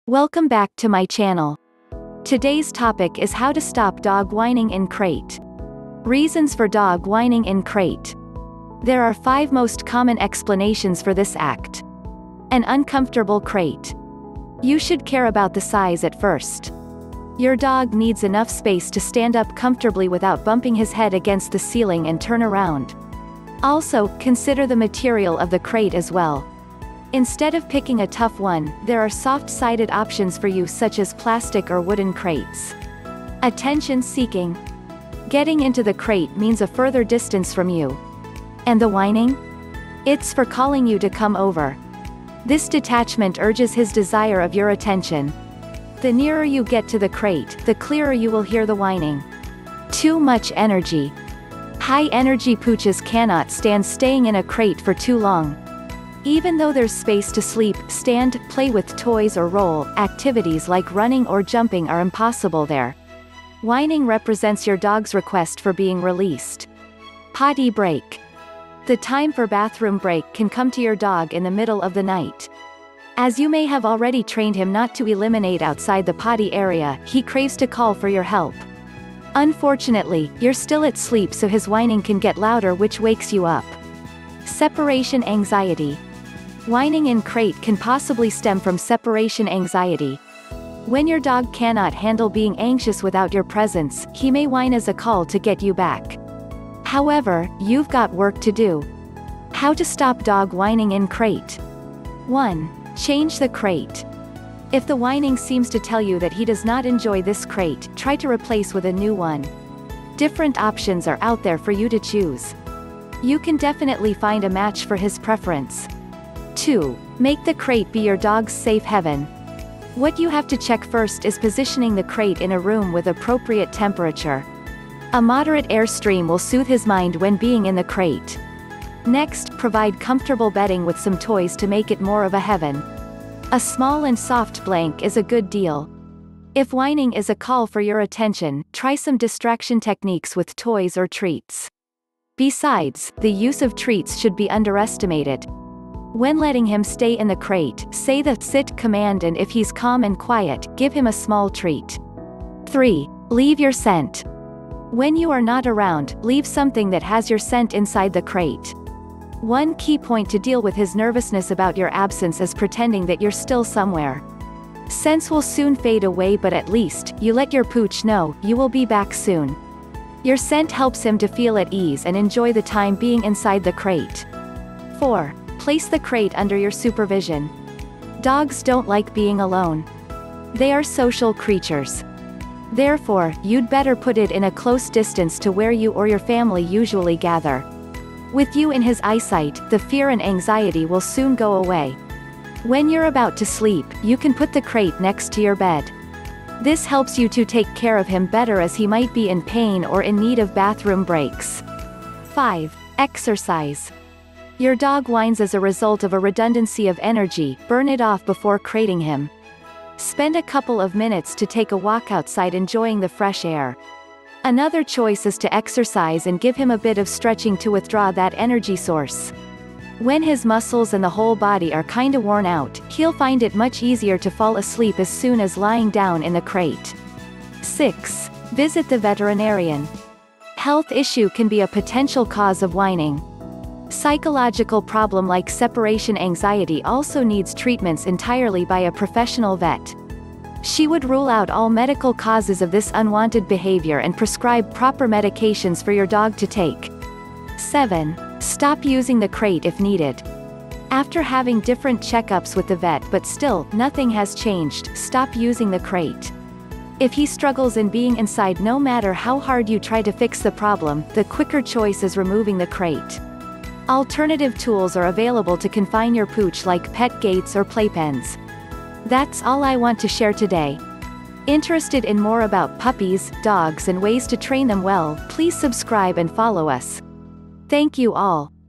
Welcome back to my channel. Today's topic is how to stop dog whining in crate. Reasons for dog whining in crate. There are 5 most common explanations for this act. An uncomfortable crate. You should care about the size at first. Your dog needs enough space to stand up comfortably without bumping his head against the ceiling and turn around. Also, consider the material of the crate as well. Instead of picking a tough one, there are soft-sided options for you such as plastic or wooden crates. Attention-seeking. Getting into the crate means a further distance from you. And the whining? It's for calling you to come over. This detachment urges his desire of your attention. The nearer you get to the crate, the clearer you will hear the whining. Too much energy. High-energy pooches cannot stand staying in a crate for too long. Even though there's space to sleep, stand, play with toys or roll, activities like running or jumping are impossible there. Whining represents your dog's request for being released. Potty break. The time for bathroom break can come to your dog in the middle of the night. As you may have already trained him not to eliminate outside the potty area, he craves to call for your help. Unfortunately, you're still at sleep, so his whining can get louder, which wakes you up. Separation anxiety. Whining in crate can possibly stem from separation anxiety. When your dog cannot handle being anxious without your presence, he may whine as a call to get you back. However, you've got work to do. How to stop dog whining in crate. 1. Change the crate. If the whining seems to tell you that he does not enjoy this crate, try to replace with a new one. Different options are out there for you to choose. You can definitely find a match for his preference. 2. Make the crate be your dog's safe haven. What you have to check first is positioning the crate in a room with appropriate temperature. A moderate airstream will soothe his mind when being in the crate. Next, provide comfortable bedding with some toys to make it more of a heaven. A small and soft blanket is a good deal. If whining is a call for your attention, try some distraction techniques with toys or treats. Besides, the use of treats should be underestimated. When letting him stay in the crate, say the sit command, and if he's calm and quiet, give him a small treat. 3. Leave your scent. When you are not around, leave something that has your scent inside the crate. One key point to deal with his nervousness about your absence is pretending that you're still somewhere. Scents will soon fade away, but at least, you let your pooch know, you will be back soon. Your scent helps him to feel at ease and enjoy the time being inside the crate. 4. Place the crate under your supervision. Dogs don't like being alone. They are social creatures. Therefore, you'd better put it in a close distance to where you or your family usually gather. With you in his eyesight, the fear and anxiety will soon go away. When you're about to sleep, you can put the crate next to your bed. This helps you to take care of him better, as he might be in pain or in need of bathroom breaks. 5. Exercise. Your dog whines as a result of a redundancy of energy. Burn it off before crating him. Spend a couple of minutes to take a walk outside enjoying the fresh air. Another choice is to exercise and give him a bit of stretching to withdraw that energy source. When his muscles and the whole body are kinda worn out, he'll find it much easier to fall asleep as soon as lying down in the crate. 6. Visit the veterinarian. Health issue can be a potential cause of whining. Psychological problem like separation anxiety also needs treatments entirely by a professional vet. She would rule out all medical causes of this unwanted behavior and prescribe proper medications for your dog to take. 7. Stop using the crate if needed. After having different checkups with the vet but still, nothing has changed, stop using the crate. If he struggles in being inside, no matter how hard you try to fix the problem, the quicker choice is removing the crate. Alternative tools are available to confine your pooch, like pet gates or playpens. That's all I want to share today. Interested in more about puppies, dogs, and ways to train them well, please subscribe and follow us. Thank you all.